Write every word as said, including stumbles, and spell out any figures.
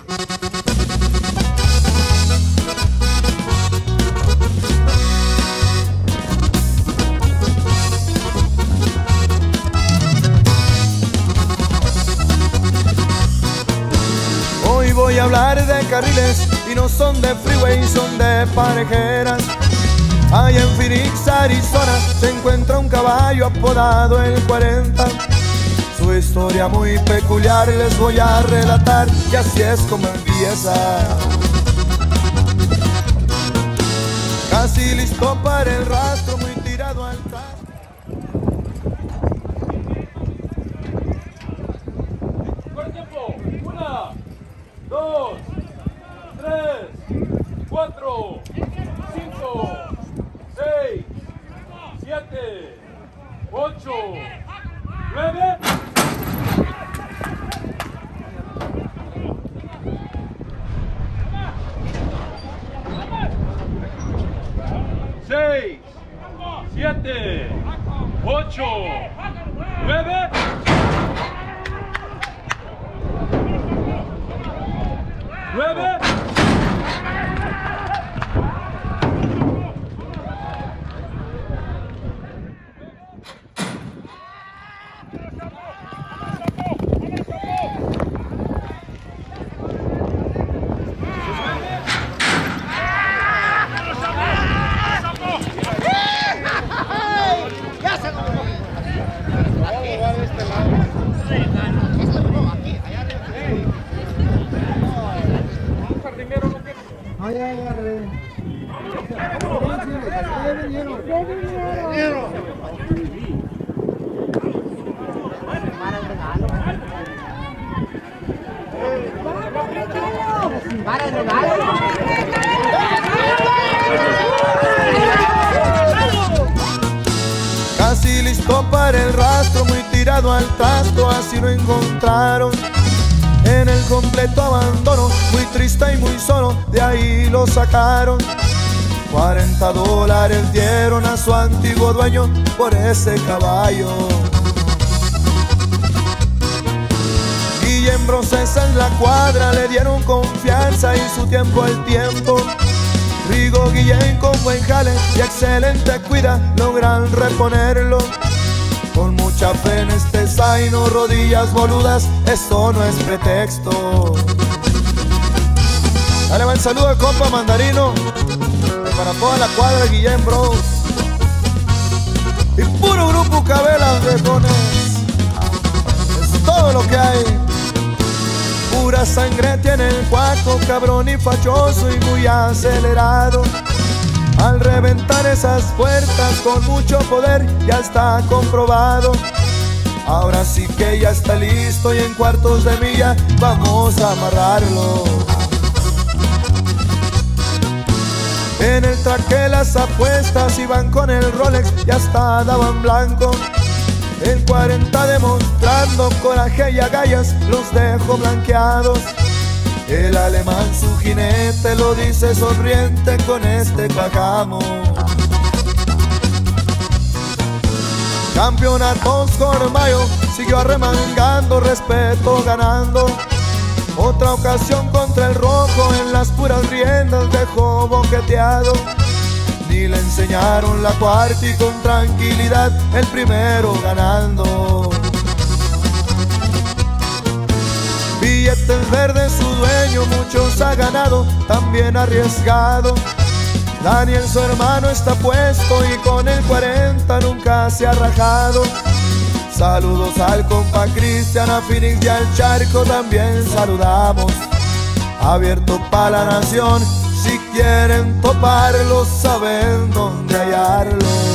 Hoy voy a hablar de carriles y no son de freeway, son de parejeras. Allá en Phoenix, Arizona, se encuentra un caballo apodado el cuarenta. Su historia muy peculiar les voy a relatar, y así es como empieza. Casi listo para el rastro, muy tirado al trasto. Una, dos, tres, cuatro, cinco, seis, siete, ocho, nueve. Seis, siete, ocho, nueve. Nueve. Casi listo para el rastro, muy tirado al trasto, así lo encontraron. En el completo abandono, muy triste y muy solo, de ahí lo sacaron. cuarenta dólares dieron a su antiguo dueño por ese caballo. Guillén Procesa en la cuadra, le dieron confianza y su tiempo al tiempo. Rigo Guillén con buen jale y excelente cuida logran reponerlo. Con mucha fe en este zaino, rodillas boludas, esto no es pretexto. Dale buen saludo al compa Mandarino, para toda la cuadra Guillén Bros y puro grupo Cabelas viejones. Es todo lo que hay. Pura sangre tiene el cuaco, cabrón y fachoso y muy acelerado. Al reventar esas puertas con mucho poder, ya está comprobado. Ahora sí que ya está listo y en cuartos de milla vamos a amarrarlo. En el traque las apuestas iban con el Rolex, ya está daban blanco. El cuarenta demostrando coraje y agallas, los dejo blanqueados. El alemán su jinete lo dice sonriente, con este bajamos. Campeonatos con Mayo, siguió arremangando, respeto ganando. Otra ocasión contra el rojo, en las puras riendas dejó boqueteado. Ni le enseñaron la cuarta y con tranquilidad el primero ganando. Billetes verdes su dueño, muchos ha ganado, también arriesgado. Daniel su hermano está puesto y con el cuarenta nunca se ha rajado. Saludos al compa Cristian, a Phoenix y al Charco también saludamos. Abierto para la nación, si quieren toparlo saben dónde hallarlo.